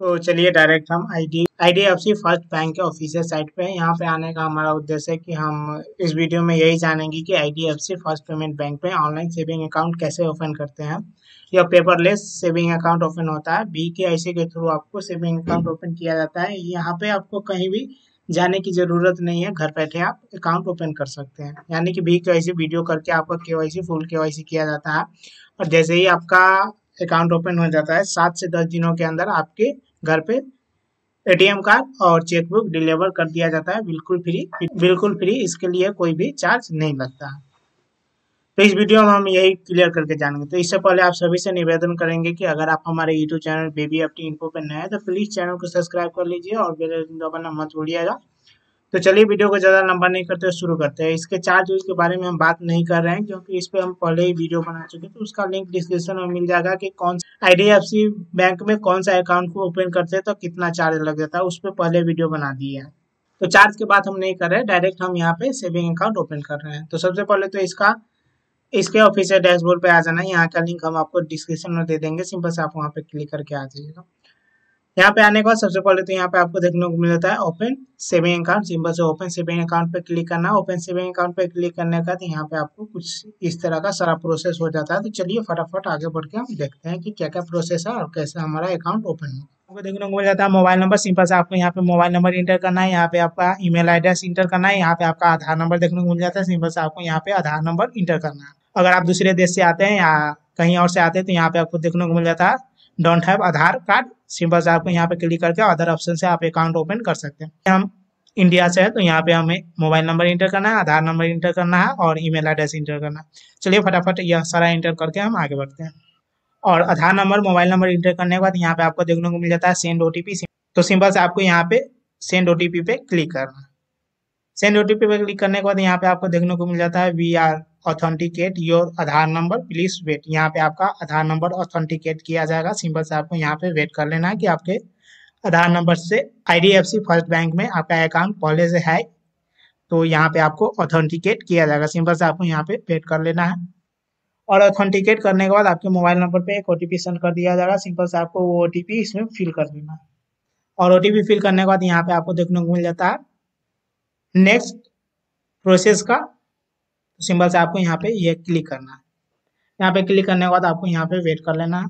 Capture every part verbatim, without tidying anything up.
तो चलिए डायरेक्ट हम I D F C first bank के ऑफिशियल साइट पे हैं। यहाँ पे आने का हमारा उद्देश्य है कि हम इस वीडियो में यही जानेंगे कि I D F C first payment bank पे ऑनलाइन सेविंग अकाउंट कैसे ओपन करते हैं। यह पेपरलेस सेविंग अकाउंट ओपन होता है। बी के आई सी के थ्रू आपको सेविंग अकाउंट ओपन किया जाता है। यहाँ पे आपको कहीं भी जाने की जरूरत नहीं है, घर बैठे आप अकाउंट ओपन कर सकते हैं। यानी कि बी के वाई सी वीडियो करके आपका K Y C full K Y C किया जाता है और जैसे ही आपका अकाउंट ओपन हो जाता है सात से दस दिनों के अंदर आपके घर पे ए टी एम कार्ड और चेकबुक डिलीवर कर दिया जाता है, बिल्कुल फ्री बिल्कुल फ्री। इसके लिए कोई भी चार्ज नहीं लगता है। तो इस वीडियो में हम यही क्लियर करके जानेंगे। तो इससे पहले आप सभी से निवेदन करेंगे कि अगर आप हमारे YouTube channel baby FT info पे नए हैं तो प्लीज चैनल को सब्सक्राइब कर लीजिए और बेल आइकन दबाना मत भूलिएगा। तो चलिए वीडियो को ज़्यादा लंबा नहीं करते शुरू करते हैं। इसके चार्ज के बारे में हम बात नहीं कर रहे हैं क्योंकि इस पे हम पहले ही वीडियो बना चुके हैं, तो उसका लिंक डिस्क्रिप्शन में मिल जाएगा कि कौन I D F C bank में कौन सा अकाउंट को ओपन करते हैं तो कितना चार्ज लग जाता है, उस पर पहले वीडियो बना दिए हैं। तो चार्ज की बात हम नहीं कर रहे हैं, डायरेक्ट हम यहाँ पे सेविंग अकाउंट ओपन कर रहे हैं। तो सबसे पहले तो इसका इसके ऑफिशियल डैशबोर्ड पे आ जाना है। यहाँ का लिंक हम आपको डिस्क्रिप्शन में दे देंगे, सिंपल से आप वहाँ पे क्लिक करके आ जाइएगा। यहाँ पे आने के बाद सबसे पहले तो यहाँ पे आपको देखने को मिल जाता है ओपन सेविंग अकाउंट। सिंपल से ओपन सेविंग अकाउंट पे क्लिक करना है। ओपन सेविंग अकाउंट पे क्लिक करने का तो यहाँ पे आपको कुछ इस तरह का सारा प्रोसेस हो जाता है। तो चलिए फटाफट आगे बढ़ के हम देखते हैं कि क्या क्या प्रोसेस है और कैसे हमारा अकाउंट ओपन होगा। आपको देखने को मिल जाता है मोबाइल नंबर। सिंपल से आपको यहाँ पे मोबाइल नंबर इंटर करना है। यहाँ पे आपका ईमेल एड्रेस इंटर करना है। यहाँ पे आपका आधार नंबर देखने को मिल जाता है। सिंपल से आपको यहाँ पे आधार नंबर इंटर करना है। अगर आप दूसरे देश से आते हैं या कहीं और से आते हैं तो यहाँ पे आपको देखने को मिल जाता है don't have Aadhaar card. Simple से आपको यहाँ पे क्लिक करके अदर ऑप्शन से आप अकाउंट ओपन कर सकते हैं। हम इंडिया से है तो यहाँ पे हमें मोबाइल नंबर इंटर करना है, आधार नंबर इंटर करना है और ईमेल एड्रेस इंटर करना है। चलिए फटाफट यह सारा इंटर करके हम आगे बढ़ते हैं। और Aadhaar number mobile number enter करने के बाद यहाँ पे आपको देखने को मिल जाता है सेंड ओटीपी। तो सिंपल से आपको यहाँ पे सेंड ओटीपी पे क्लिक करना है। सेंड ओटीपी पे क्लिक करने के बाद यहाँ पे आपको देखने को मिल जाता है we are authenticate your Aadhaar number please wait. यहाँ पे आपका आधार नंबर ऑथेंटिकेट किया जाएगा। सिंपल से आपको यहाँ पे वेट कर लेना है कि आपके आधार नंबर से I D F C first bank में आपका अकाउंट पहले से है तो यहाँ पे आपको ऑथेंटिकेट किया जाएगा। सिंपल से आपको यहाँ पे वेट कर लेना है और ऑथेंटिकेट करने के बाद आपके मोबाइल नंबर पे एक ओटीपी सेंड कर दिया जाएगा। सिंपल से आपको वो ओटीपी इसमें फिल कर देना है और ओटीपी फिल करने के बाद यहाँ पे आपको देखने को मिल जाता है नेक्स्ट प्रोसेस का। सिंपल से आपको यहाँ पे ये क्लिक करना है। यहाँ पे क्लिक करने के बाद आपको यहाँ पे वेट कर लेना है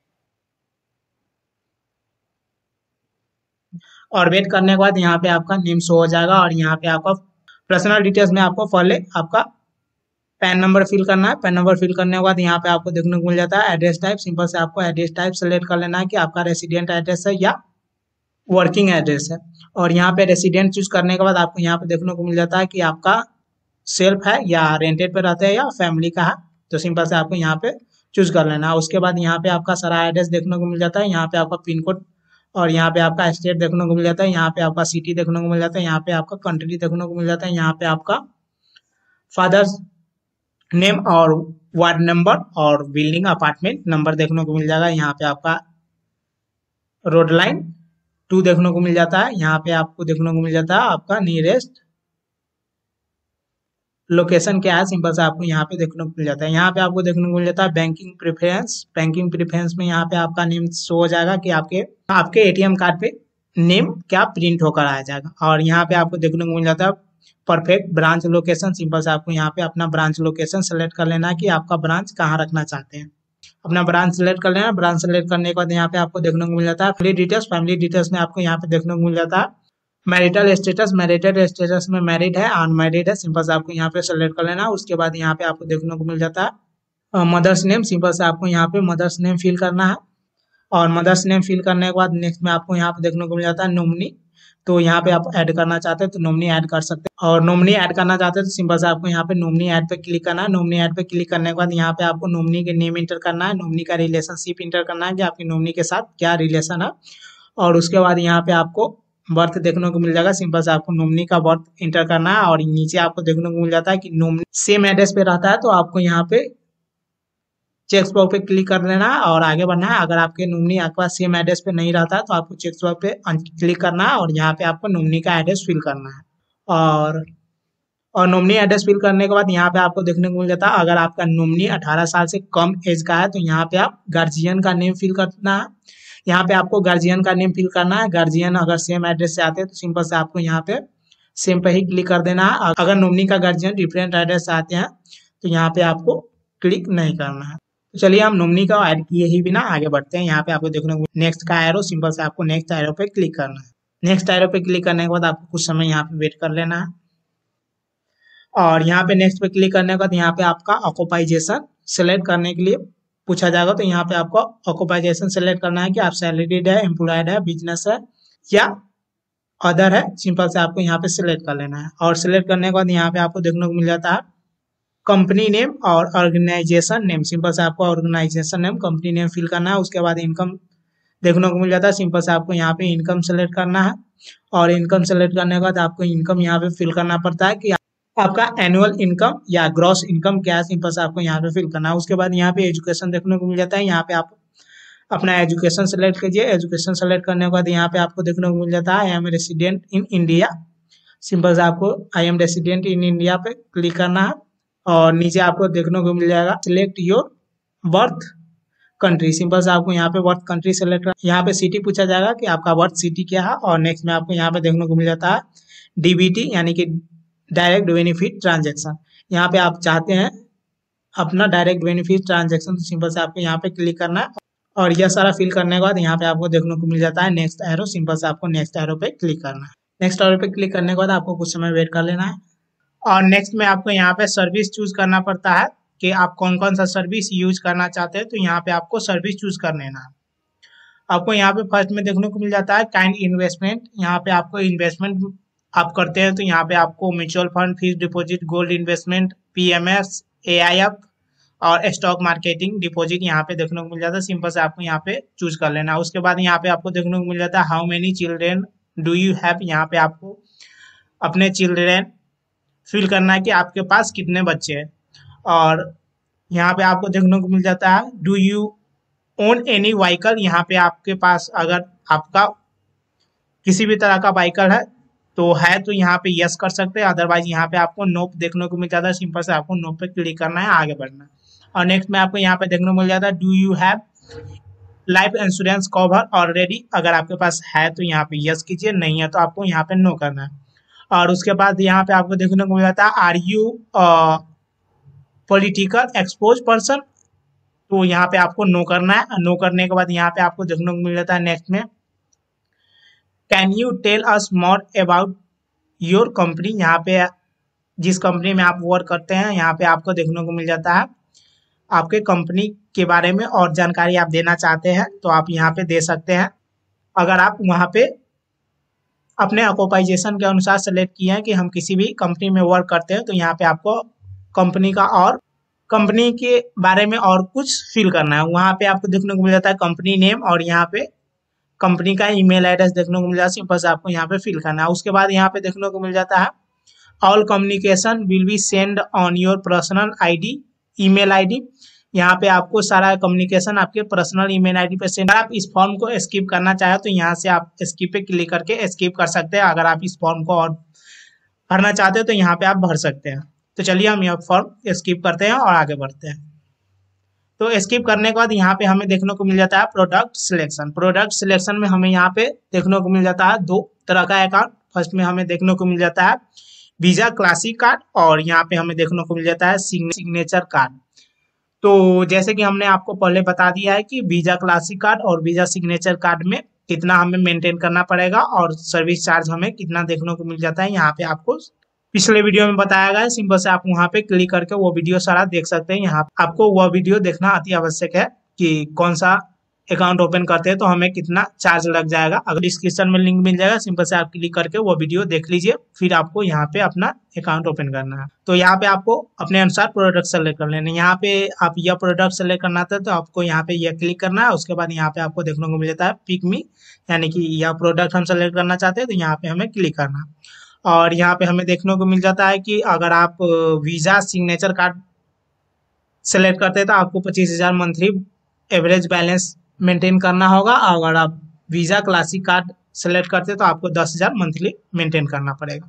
और वेट करने के बाद यहाँ पे आपका नेम शो हो जाएगा और यहाँ पे आपका पर्सनल डिटेल्स में आपको पहले आपका पैन नंबर फिल करना है। पैन नंबर फिल करने के बाद यहाँ पे आपको देखने को मिल जाता है एड्रेस टाइप। सिंपल से आपको एड्रेस टाइप सेलेक्ट कर लेना है कि आपका रेसिडेंट एड्रेस है या वर्किंग एड्रेस है। और यहाँ पे रेसिडेंट चूज करने के बाद आपको यहाँ पे देखने को मिल जाता है कि आपका सेल्फ है या रेंटेड पे रहते हैं या फैमिली का है। तो सिंपल से आपको यहाँ पे चूज कर लेना है। उसके बाद यहाँ पे आपका सारा एड्रेस देखने को मिल जाता है। यहाँ पे आपका पिन कोड और यहाँ पे आपका स्टेट देखने को मिल जाता है। यहाँ पे आपका सिटी देखने को मिल जाता है। यहाँ पे आपका कंट्री देखने को मिल जाता है। यहाँ पे आपका फादर्स नेम और वार्ड नंबर और बिल्डिंग अपार्टमेंट नंबर देखने को मिल जाएगा। यहाँ पे आपका रोड लाइन टू देखने को मिल जाता है। यहाँ पे आपको देखने को मिल जाता है आपका नियरेस्ट लोकेशन क्या है। सिंपल से आपको यहाँ पे देखने को मिल जाता है। यहाँ पे आपको देखने को मिल जाता है बैंकिंग प्रेफरेंस। बैंकिंग प्रेफरेंस में यहाँ पे आपका नेम शो हो जाएगा कि आपके आपके एटीएम कार्ड पे नेम क्या प्रिंट होकर आ जाएगा। और यहाँ पे आपको देखने को मिल जाता है परफेक्ट ब्रांच लोकेशन। सिंपल से आपको यहाँ पे अपना ब्रांच लोकेशन सेलेक्ट कर लेना है कि आपका ब्रांच कहाँ रखना चाहते हैं। अपना ब्रांच सेलेक्ट कर लेना। ब्रांच सेलेक्ट करने के बाद यहाँ पे आपको देखने को मिल जाता है फैमिली डिटेल्स। फैमिली डिटेल्स में आपको यहाँ पे देखने को मिल जाता है मैरिटल स्टेटस। मैरिटल स्टेटस में मैरिड है अनमैरिड है। सिंपल से आपको यहाँ पे सेलेक्ट कर लेना। उसके बाद यहाँ पे आपको देखने को मिल जाता है मदर्स नेम। सिंपल से आपको यहाँ पे मदर्स नेम फिल करना है और मदर्स नेम फिल करने के बाद नेक्स्ट में आपको यहाँ पे देखने को मिल जाता है नॉमिनी। तो यहाँ पे आप ऐड करना चाहते हैं तो नॉमिनी ऐड कर सकते हैं और नॉमिनी ऐड करना चाहते हैं तो सिंपल से आपको यहाँ पे नॉमिनी ऐड पे क्लिक करना है। नॉमिनी ऐड पे क्लिक करने के बाद यहाँ पे आपको नॉमिनी के नेम इंटर करना है, नॉमिनी का रिलेशनशिप इंटर करना है कि आपकी नॉमिनी के साथ क्या रिलेशन है और उसके बाद यहाँ पे आपको बर्थ देखने को मिल जाएगा। सिंपल से आपको नॉमिनी का बर्थ इंटर करना है और नीचे आपको देखने को मिल जाता है कि नॉमिनी सेम एड्रेस पे रहता है तो आपको यहाँ पे चेक बॉक्स पे क्लिक कर लेना है और आगे बढ़ना है। अगर आपके नॉमिनी आपके पास सेम एड्रेस पे नहीं रहता है तो आपको चेक बॉक्स पे क्लिक करना है और यहाँ पे आपको नॉमिनी का एड्रेस फिल करना है। और और नॉमिनी एड्रेस फिल करने के बाद यहाँ पे आपको देखने को मिल जाता है अगर आपका नॉमिनी अठारह साल से कम एज का है तो यहाँ पे आप गार्जियन का नेम फिल करना है। यहाँ पे आपको गार्जियन का नेम फिल करना है। गार्जियन अगर सेम एड्रेस से आते हैं तो सिंपल से आपको यहाँ पे सेम पे ही क्लिक कर देना है। अगर नॉमिनी का गार्जियन डिफरेंट एड्रेस से आते हैं तो यहाँ पे आपको क्लिक नहीं करना है। तो चलिए हम नॉमिनी का ऐड किए ही बिना आगे बढ़ते हैं। यहाँ पे आपको देखने को नेक्स्ट का एरो, सिंपल से आपको नेक्स्ट एरो पे क्लिक करना है। नेक्स्ट एरो पे क्लिक करने के बाद आपको कुछ समय यहाँ पे वेट कर लेना है और यहाँ पे नेक्स्ट पे क्लिक करने के बाद यहाँ पे आपका ऑक्यूपाइजेशन सेलेक्ट करने के लिए पूछा जाएगा। तो यहाँ पे आपको ऑक्यूपाइजेशन सेलेक्ट करना है कि आप सैलरीड है, एम्प्लॉयड है, बिजनेस है या अदर है। सिंपल से आपको यहाँ पे सिलेक्ट कर लेना है और सिलेक्ट करने के बाद यहाँ पे आपको देखने को मिल जाता है कंपनी नेम और ऑर्गेनाइजेशन नेम। सिंपल से आपको organisation name, company name fill करना है। उसके बाद इनकम देखने को मिल जाता है। सिंपल से आपको यहाँ पे इनकम सेलेक्ट करना है और इनकम सेलेक्ट करने के बाद आपको इनकम यहाँ पे फिल करना पड़ता है कि आपका एनुअल इनकम या ग्रॉस इनकम क्या है। सिंपल से आपको यहाँ पे फिल करना है। उसके बाद यहाँ पे एजुकेशन देखने को मिल जाता है। यहाँ पे आप अपना एजुकेशन सेलेक्ट कीजिए। एजुकेशन सेलेक्ट करने के बाद यहाँ पे आपको देखने को मिल जाता है I am resident in India. Simple से आपको I am resident in India पे क्लिक करना है और नीचे आपको देखने को मिल जाएगा select your birth country. Simple से आपको यहाँ पे बर्थ कंट्री सेलेक्ट करना। यहाँ पे सिटी पूछा जाएगा कि आपका बर्थ सिटी क्या है और नेक्स्ट में आपको यहाँ पे देखने को मिल जाता है डीबीटी यानी कि डायरेक्ट बेनिफिट ट्रांजेक्शन। यहाँ पे आप चाहते हैं अपना डायरेक्ट बेनिफिट ट्रांजेक्शन, तो सिंपल से आपको यहाँ पे क्लिक करना है और यह सारा फिल करने के बाद यहाँ पे आपको देखने को मिल जाता है नेक्स्ट एरो। सिंपल से आपको नेक्स्ट एरो पे क्लिक करना है। नेक्स्ट एरो पे क्लिक करने के बाद आपको कुछ समय वेट कर लेना है और नेक्स्ट में आपको यहाँ पे सर्विस चूज करना पड़ता है कि आप कौन कौन सा सर्विस यूज करना चाहते हैं। तो यहाँ पे आपको सर्विस चूज कर लेना है। आपको यहाँ पे फर्स्ट में देखने को मिल जाता है काइंड इन्वेस्टमेंट। यहाँ पे आपको इन्वेस्टमेंट आप करते हैं तो यहाँ पे आपको mutual fund, fix deposit, gold investment, PMS, AIF और स्टॉक मार्केटिंग डिपॉजिट यहाँ पे देखने को मिल जाता है। सिंपल से आपको यहाँ पे चूज कर लेना है। उसके बाद यहाँ पे आपको देखने को मिल जाता है how many children do you have. यहाँ पे आपको अपने चिल्ड्रेन फिल करना है कि आपके पास कितने बच्चे हैं और यहाँ पे आपको देखने को मिल जाता है do you own any vehicle. यहाँ पे आपके पास अगर आपका किसी भी तरह का व्हीकल है तो है तो यहाँ पे यस कर सकते हैं, अदरवाइज यहाँ पे आपको नो देखने को मिल जाता है। सिंपल से आपको नो पे क्लिक करना है, आगे बढ़ना है। और नेक्स्ट में आपको यहाँ पे देखने को मिल जाता है do you have life insurance cover already. अगर आपके पास है तो यहाँ पे यस कीजिए, नहीं है तो आपको यहाँ पे नो करना है। और उसके बाद यहाँ पे आपको देखने को मिल जाता है are you political expose person, तो यहाँ पे आपको नो करना है। नो करने के बाद यहाँ पे आपको देखने को मिल जाता है नेक्स्ट में can you tell us more about your company. यहाँ पे जिस कंपनी में आप वर्क करते हैं यहाँ पे आपको देखने को मिल जाता है आपके कंपनी के बारे में और जानकारी आप देना चाहते हैं तो आप यहाँ पे दे सकते हैं। अगर आप वहाँ पे अपने ऑक्यूपाइजेशन के अनुसार सेलेक्ट किए हैं कि हम किसी भी कंपनी में वर्क करते हैं तो यहाँ पे आपको कंपनी का और कंपनी के बारे में और कुछ फिल करना है। वहाँ पे आपको देखने को मिल जाता है कंपनी नेम और यहाँ पे कंपनी का ईमेल एड्रेस देखने को मिल जाता है। सिंपल से आपको यहाँ पे फिल करना है। उसके बाद यहाँ पे देखने को मिल जाता है all communication will be send on your personal ID email ID. यहाँ पे आपको सारा कम्युनिकेशन आपके पर्सनल ईमेल आईडी पे सेंड। अगर आप इस फॉर्म को स्किप करना चाहे तो यहाँ से आप स्किप पे क्लिक करके स्किप कर सकते हैं। अगर आप इस फॉर्म को और भरना चाहते हो तो यहाँ पे आप भर सकते हैं। तो चलिए हम यह फॉर्म स्किप करते हैं और आगे बढ़ते हैं। तो स्किप करने के बाद यहाँ पे हमें देखने को मिल जाता है प्रोडक्ट सिलेक्शन। प्रोडक्ट सिलेक्शन में हमें यहाँ पे देखने को मिल जाता है दो तरह का अकाउंट। फर्स्ट में हमें देखने को मिल जाता है वीजा क्लासिक कार्ड और यहाँ पे हमें देखने को मिल जाता है सिग्नेचर कार्ड। तो जैसे कि हमने आपको पहले बता दिया है कि वीजा क्लासिक कार्ड और वीजा सिग्नेचर कार्ड में कितना हमें मेंटेन करना पड़ेगा और सर्विस चार्ज हमें कितना देखने को मिल जाता है यहाँ पे आपको पिछले वीडियो में बताया गया है। सिंपल से आप वहाँ पे क्लिक करके वो वीडियो सारा देख सकते हैं। यहाँ आपको वह वीडियो देखना अति आवश्यक है कि कौन सा अकाउंट ओपन करते हैं तो हमें कितना चार्ज लग जाएगा। अगर डिस्क्रिप्शन में लिंक मिल जाएगा, सिंपल से आप क्लिक करके वो वीडियो देख लीजिए, फिर आपको यहाँ पे अपना अकाउंट ओपन करना है। तो यहाँ पे आपको अपने अनुसार प्रोडक्ट सेलेक्ट कर लेना है। यहाँ पे आप यह प्रोडक्ट सेलेक्ट करना था तो आपको यहाँ पे यह क्लिक करना है। उसके बाद यहाँ पे आपको देखने को मिल जाता है पिक मी, यानी कि यह प्रोडक्ट हम सेलेक्ट करना चाहते हैं तो यहाँ पे हमें क्लिक करना है। और यहाँ पे हमें देखने को मिल जाता है कि अगर आप वीजा सिग्नेचर कार्ड सेलेक्ट करते हैं तो आपको पच्चीस हजार मंथली एवरेज बैलेंस मेंटेन करना होगा। अगर आप वीजा क्लासिक कार्ड सेलेक्ट करते हैं तो आपको दस हजार मंथली मेंटेन करना पड़ेगा।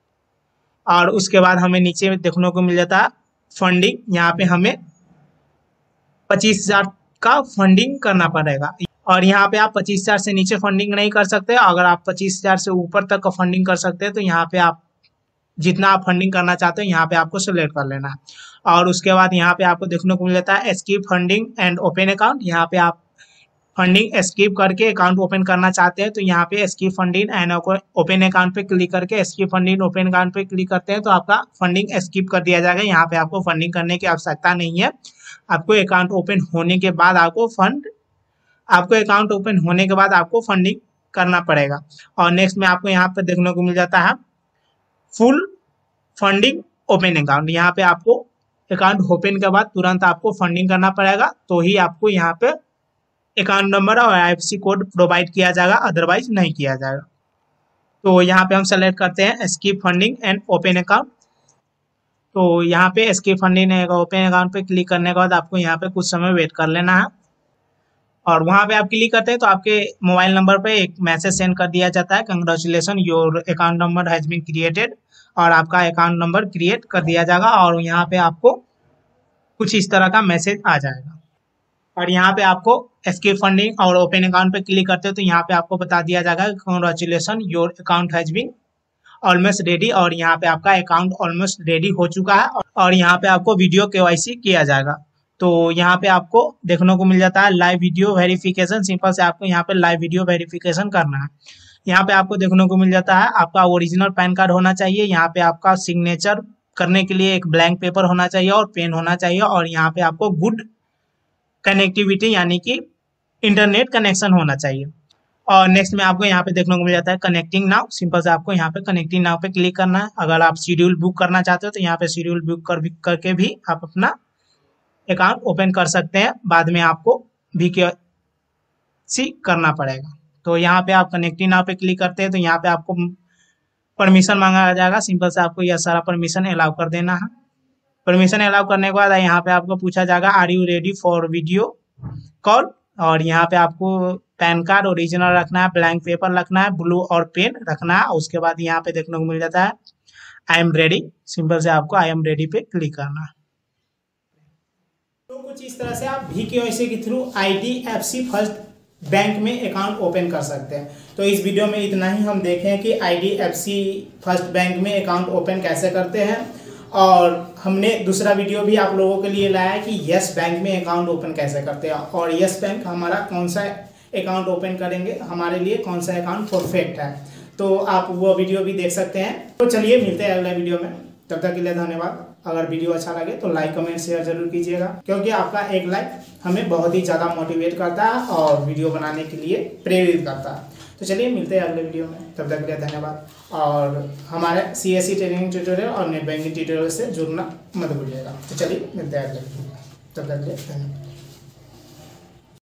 और उसके बाद हमें नीचे देखने को मिल जाता है फंडिंग। यहाँ पे हमें पच्चीस हजार का फंडिंग करना पड़ेगा। और यहाँ पे आप पच्चीस हजार से नीचे फंडिंग नहीं कर सकते। अगर आप पच्चीस हजार से ऊपर तक का फंडिंग कर सकते हैं तो यहाँ पे आप जितना आप फंडिंग करना चाहते हो यहाँ पे आपको सिलेक्ट कर लेना है। और उसके बाद यहाँ पे आपको देखने को मिल जाता है skip funding and open account. यहाँ पे आप फंडिंग स्किप करके अकाउंट ओपन करना चाहते हैं तो यहाँ पे skip funding and open account पे क्लिक करके स्किप फंडिंग ओपन अकाउंट पे क्लिक करते हैं तो आपका फंडिंग स्किप कर दिया जाएगा। यहाँ पे आपको फंडिंग करने की आवश्यकता नहीं है। आपको अकाउंट ओपन होने के बाद आपको फंड आपको अकाउंट ओपन होने के बाद आपको फंडिंग करना पड़ेगा। और नेक्स्ट में आपको यहाँ पे देखने को मिल जाता है फुल फंडिंग ओपन अकाउंट। यहाँ पे आपको अकाउंट ओपन के बाद तुरंत आपको फंडिंग करना पड़ेगा तो ही आपको यहाँ पे अकाउंट नंबर और I F C code provide किया जाएगा, अदरवाइज नहीं किया जाएगा। तो यहाँ पे हम सेलेक्ट करते हैं skip funding and open account. तो यहाँ पे skip funding and open account पे क्लिक करने के बाद आपको यहाँ पे कुछ समय वेट कर लेना है। और वहाँ पे आप क्लिक करते हैं तो आपके मोबाइल नंबर पे एक मैसेज सेंड कर दिया जाता है, congratulation your account number has been created, और आपका अकाउंट नंबर क्रिएट कर दिया जाएगा। और यहाँ पे आपको कुछ इस तरह का मैसेज आ जाएगा। और यहाँ पे आपको स्किप फंडिंग और ओपन अकाउंट पे क्लिक करते हो तो यहाँ पे आपको बता दिया जाएगा congratulation your account has been almost ready, और यहाँ पे आपका अकाउंट ऑलमोस्ट रेडी हो चुका है। और यहाँ पे आपको वीडियो केवाईसी किया जाएगा। तो यहाँ पे आपको देखने को मिल जाता है लाइव वीडियो वेरिफिकेशन। सिंपल से आपको यहाँ पे लाइव वीडियो वेरिफिकेशन करना है। यहाँ पे आपको देखने को मिल जाता है आपका ओरिजिनल पैन कार्ड होना चाहिए। यहाँ पे आपका सिग्नेचर करने के लिए एक ब्लैंक पेपर होना चाहिए और पेन होना चाहिए। और यहाँ पे आपको गुड कनेक्टिविटी यानी कि इंटरनेट कनेक्शन होना चाहिए। और नेक्स्ट में आपको यहाँ पे देखने को मिल जाता है कनेक्टिंग नाउ। सिंपल से आपको यहाँ पे कनेक्टिंग नाउ पे क्लिक करना है। अगर आप शेड्यूल बुक करना चाहते हो तो यहाँ पे शेड्यूल बुक कर भी करके भी आप अपना अकाउंट ओपन कर सकते हैं। बाद में आपको भी केवाईसी करना पड़ेगा। तो यहाँ पे आप कनेक्टिंग नाउ पे क्लिक करते हैं तो यहाँ पे आपको परमिशन मांगा जाएगा। सिंपल से आपको यह सारा परमिशन अलाउ कर देना है। परमिशन अलाउ करने के बाद यहाँ पे आपको पूछा जाएगा are you ready for video call, और यहाँ पे आपको पैन कार्ड ओरिजिनल रखना है, ब्लैंक पेपर रखना है, ब्लू और पेन रखना है। उसके बाद यहाँ पे देखने को मिल जाता है आई एम रेडी। सिंपल से आपको आई एम रेडी पे क्लिक करना है। तो कुछ इस तरह से आप भी केवाईसी के through I D F C first bank में अकाउंट ओपन कर सकते हैं। तो इस वीडियो में इतना ही हम देखें कि I D F C first bank में अकाउंट ओपन कैसे करते हैं। और हमने दूसरा वीडियो भी आप लोगों के लिए लाया है कि यस बैंक में अकाउंट ओपन कैसे करते हैं, और यस बैंक हमारा कौन सा अकाउंट ओपन करेंगे, हमारे लिए कौन सा अकाउंट परफेक्ट है। तो आप वो वीडियो भी देख सकते हैं। तो चलिए मिलते हैं अगले वीडियो में, तब तक के लिए धन्यवाद। अगर वीडियो अच्छा लगे तो लाइक कमेंट शेयर जरूर कीजिएगा, क्योंकि आपका एक लाइक हमें बहुत ही ज़्यादा मोटिवेट करता है और वीडियो बनाने के लिए प्रेरित करता है। तो चलिए मिलते हैं अगले वीडियो में, तब तक के लिए धन्यवाद। और हमारे C S C training tutorial और नेट बैंकिंग ट्यूटोरियल से जुड़ना मत भूलिएगा। तो चलिए मिलते हैं अगले वीडियो में, तब तक के लिए धन्यवाद।